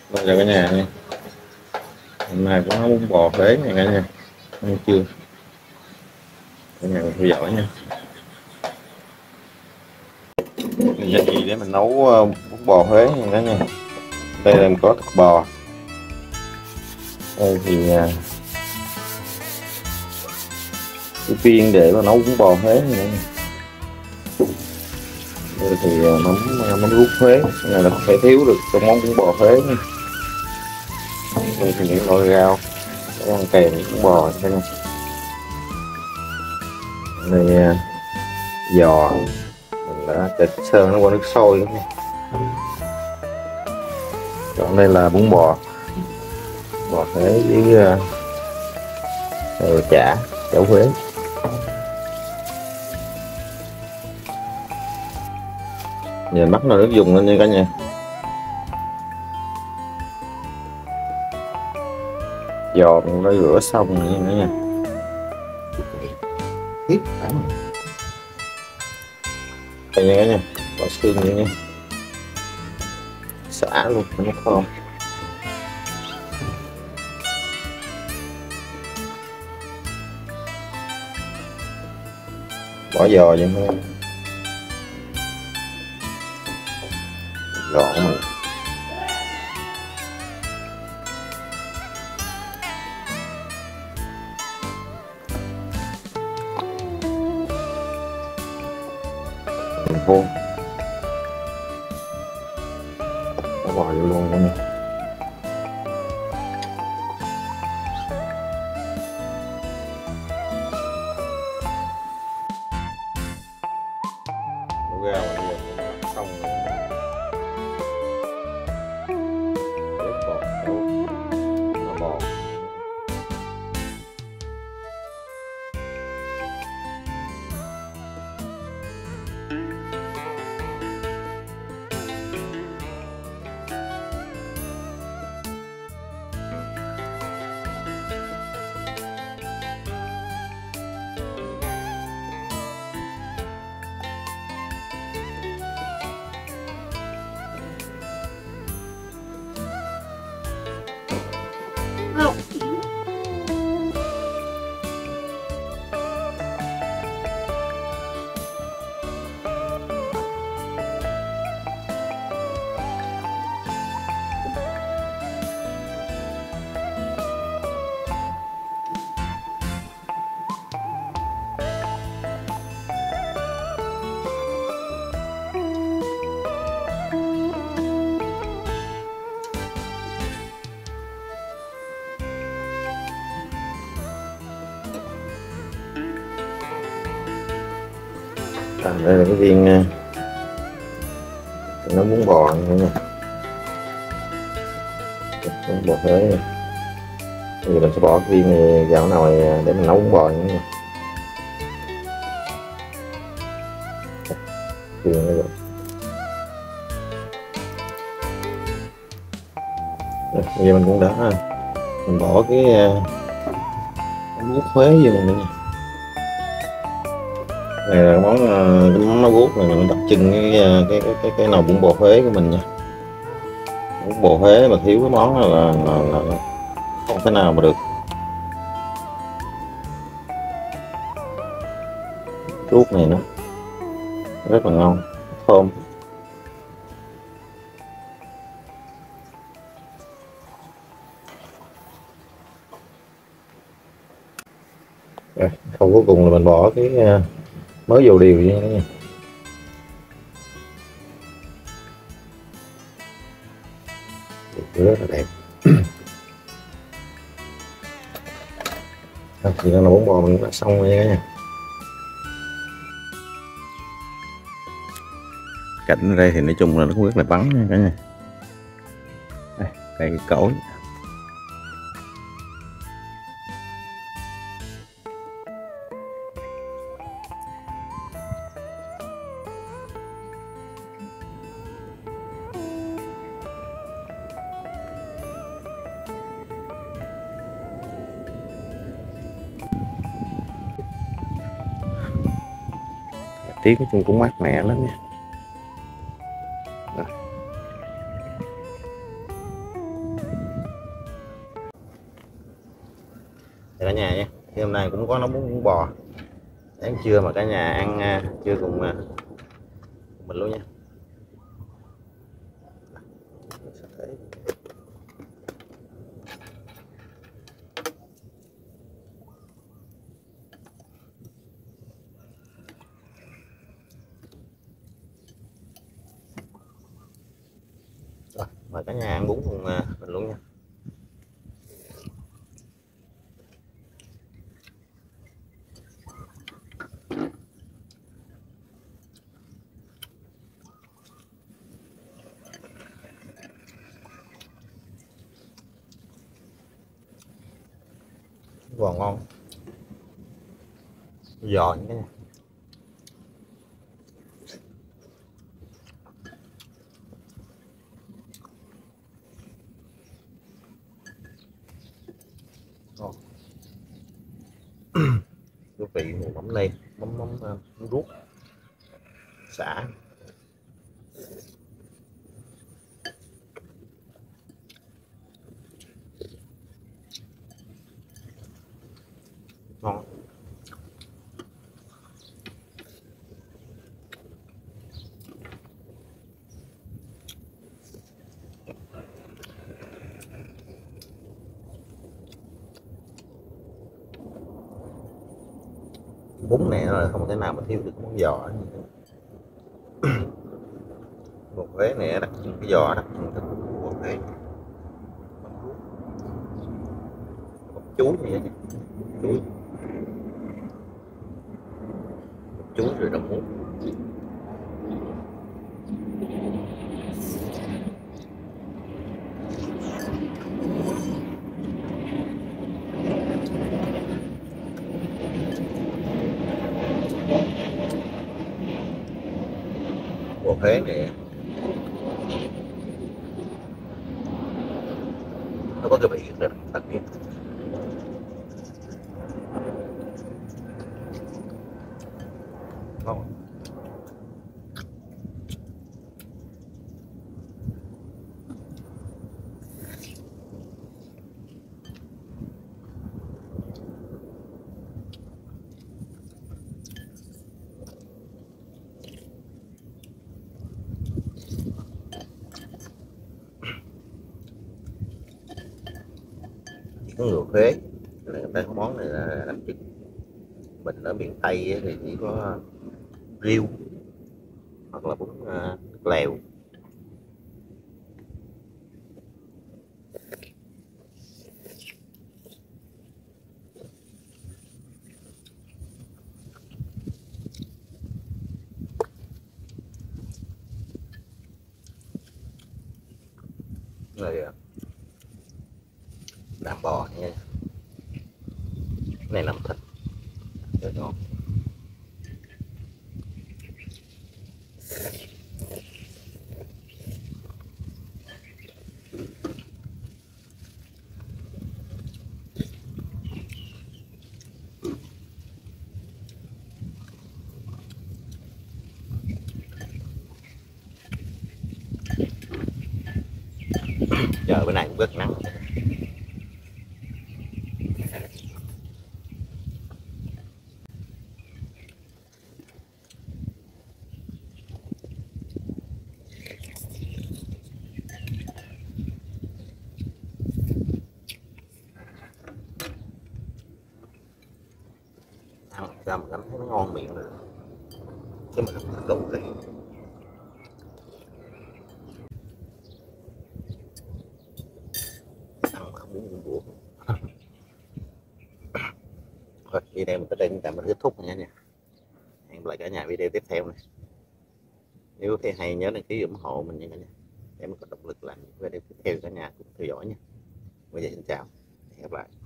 Bây giờ cả nhà nha, hôm nay có bún bò Huế nha cả nhà, ăn chưa? Cả nhà theo dõi nha. Mình gia gì để mình nấu bún bò Huế nha cả nhà. Đây là mình có thịt bò. Đây thì cái viên để mà nấu bún bò Huế nha cả nhà. Đây thì mắm ruốc Huế, cái này là không thể thiếu được trong món bún bò Huế nha. Đây thì những loại rau để ăn kèm với bún bò nha cả nhà. Đây giò mình đã thịt sơn nó qua nước sôi nữa nha. Còn đây là bún bò Huế với chả Huế. Giờ mắc nồi nước dùng lên nha cả nhà. Giò mình đã rửa xong rồi nha cả nhà. Tiếp đây nha cả nhà, bỏ xương vậy nha, xả luôn nó thơm. Bỏ giò vậy thôi, gọn mình. Mình khô bỏ bò vô luôn cả nhà. Đổ ra mà bây giờ xong rồi. Ép bột đâu nó bò. Đây là cái viên nó bún bò nha, bún bò Huế này. Bây giờ mình sẽ bỏ cái viên này vào nồi để mình nấu bún bò nha. Viên này rồi. Bây giờ mình cũng đã mình bỏ cái ruốc Huế vô nữa nha. Này là món cái món nấu ruốc này mình đặc trưng cái nồi bún bò Huế của mình nha. Bún bò Huế mà thiếu cái món này là không thể nào mà được. Ruốc này nó rất là ngon, thơm. Rồi, khâu cuối cùng là mình bỏ cái mớ dầu điều vậy nha. Rất là đẹp. Thì là bún bò mình đã xong rồi nha. Cảnh ở đây thì nói chung là nó cũng rất là vắng nha cả nhà. Đây, cây cối. Tiết nói chung cũng mát mẻ lắm nha. Rồi. cả nhà nhé. Thì hôm nay cũng có nấu bún bò sáng trưa mà cả nhà ăn trưa cùng mình luôn nha. Rồi, mời cả nhà ăn bún cùng mình luôn nha. Bò ngon, giòn cả nhà. Ngon. Cái vị mùi mắm nêm, mắm ruốc, xả. Ngon. Bún này là không thể nào mà thiếu được món giò. Bột Huế này đặc trưng cái giò đặc trưng của bột Huế. Bột chuối này nha. Chuối, chuối rồi đậu muống. Bột Huế này nó có cái vị rất là đặc biệt. Ngon. Chỉ có người Huế là người ta có món này là đặc trưng. Mình ở miền Tây thì chỉ có riêu hoặc là bún nước lèo. Rồi làm bò nha, cái này làm thịt rất ngon. Trời bữa nay cũng rất nắng. Ăn sao mà cảm thấy nó ngon miệng rồi chứ mà không đủ cái ăn mà không muốn buồn. Thôi video mình tới đây tạm mình kết thúc nha nha. Hẹn gặp lại cả nhà video tiếp theo này. Nếu thấy hay nhớ đăng ký ủng hộ mình nha cả nhà, để mình có động lực làm những video tiếp theo. Cả nhà cùng theo dõi nha. Bây giờ xin chào, hẹn gặp lại.